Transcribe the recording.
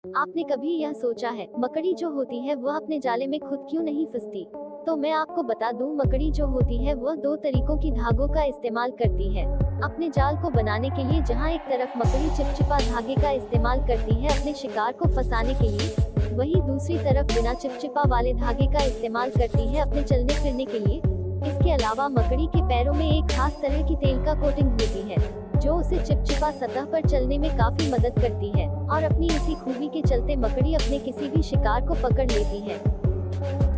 आपने कभी यह सोचा है, मकड़ी जो होती है वह अपने जाले में खुद क्यों नहीं फंसती? तो मैं आपको बता दूं, मकड़ी जो होती है वह दो तरीकों की धागों का इस्तेमाल करती है अपने जाल को बनाने के लिए। जहां एक तरफ मकड़ी चिपचिपा धागे का इस्तेमाल करती है अपने शिकार को फंसाने के लिए, वहीं दूसरी तरफ बिना चिपचिपा वाले धागे का इस्तेमाल करती है अपने चलने फिरने के लिए। इसके अलावा मकड़ी के पैरों में एक खास तरह की तेल का कोटिंग होती है, जो उसे चिपचिपा सतह पर चलने में काफी मदद करती है, और अपनी इसी खूबी के चलते मकड़ी अपने किसी भी शिकार को पकड़ लेती है।